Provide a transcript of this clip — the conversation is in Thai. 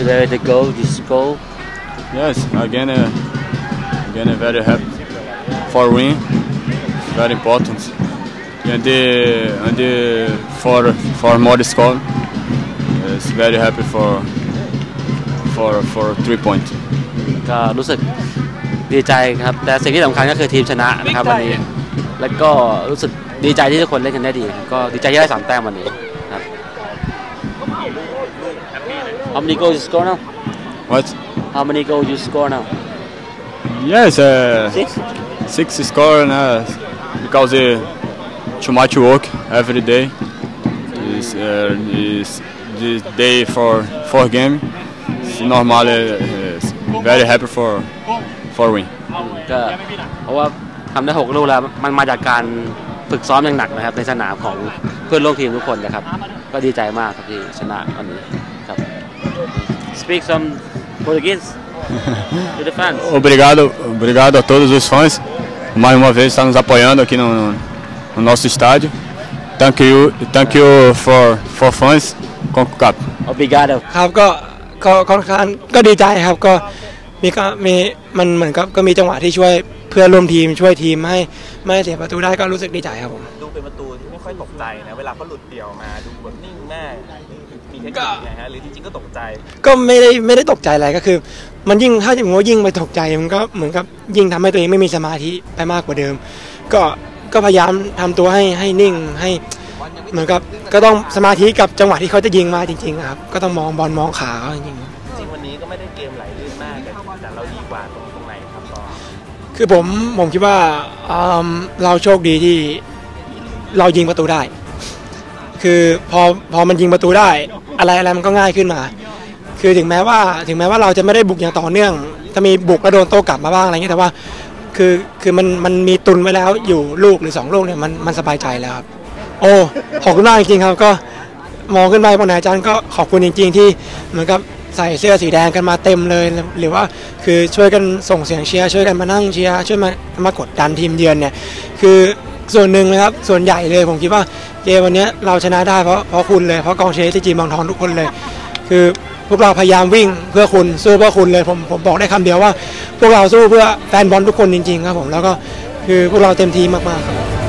today the goal, this goal. Yes, again very happy for win. Very important. And for more score, it's very happy for 3 points. ก็รู้สึกดีใจครับแต่สิ่งที่สำคัญก็คือทีมชนะนะครับวันนี้แล้วก็รู้สึกดีใจที่ทุกคนเล่นกันได้ดีก็ดีใจที่ได้3 แต้มวันนี้ครับ How many goals you score now? What? How many goals you score now? Yes, 6 6 score because too much work every day. Is this day for game. It's normal. Very happy for win. ก็เพราะว่าทำได้6 ลูกแล้วมันมาจากการฝึกซ้อมอย่างหนักนะครับในสนามของเพื่อนร่วมทีมทุกคนนะครับก็ดีใจมากครับที่ชนะวันนี้ครับ Speak some Portuguese to the fans. Obrigado a todos os fãs. Mais uma vez está nos apoiando aqui no nosso estádio. Thank you for fans. Concap. Obrigado. ครับก็ค่อนข้างก็ดีใจครับก็มีมันเหมือนกับก็มีจังหวะที่ช่วยเพื่อนร่วมทีมช่วยทีมไม่เสียประตูได้ก็รู้สึกดีใจครับผมดูเป็นประตูที่ไม่ค่อยตกใจนะเวลาเขาหลุดเดี่ยวมาดูแบบนิ่งมากมีเทคนิคไงฮะหรือจริงๆก็ตกใจก็ไม่ได้ตกใจอะไรก็คือมันยิ่งถ้าผมว่ายิ่งไปตกใจมันก็เหมือนกับยิ่งทำให้ตัวเองไม่มีสมาธิไปมากกว่าเดิมก็พยายามทำตัวให้นิ่งให้เหมือนกับก็ต้องสมาธิกับจังหวะที่เขาจะยิงมาจริงๆครับก็ต้องมองบอลมองขาเขาจริงๆวันนี้ก็ไม่ได้เกมไหลลื่นมากแต่เราดีกว่าตรงไหนครับก็คือผมคิดว่าเราโชคดีที่เรายิงประตูได้คือพอมันยิงประตูได้อะไรมันก็ง่ายขึ้นมาคือถึงแม้ว่าเราจะไม่ได้บุกอย่างต่อเนื่องถ้ามีบุกแล้วโดนโต้กลับมาบ้างอะไรเงี้ยแต่ว่าคือมันมีตุนไว้แล้วอยู่ลูกหรือ2 ลูกเนี่ยมันสบายใจแล้วครับโอ้ขอบคุณมากจริงๆครับก็มองขึ้นไปบนไหนอาจารย์ก็ขอบคุณจริงๆที่เหมือนกับใส่เสื้อสีแดงกันมาเต็มเลยหรือว่าคือช่วยกันส่งเสียงเชียร์ช่วยกันมานั่งเชียร์ช่วยมากดดันทีมเยือนเนี่ยคือส่วนหนึ่งนะครับส่วนใหญ่เลยผมคิดว่าเกมวันนี้เราชนะได้เพราะคุณเลยเพราะกองเชียร์ที่จีบางทองทุกคนเลยคือพวกเราพยายามวิ่งเพื่อคุณสู้เพื่อคุณเลยผมบอกได้คำเดียวว่าพวกเราสู้เพื่อแฟนบอลทุกคนจริงๆครับผมแล้วก็คือพวกเราเต็มที่มากๆครับ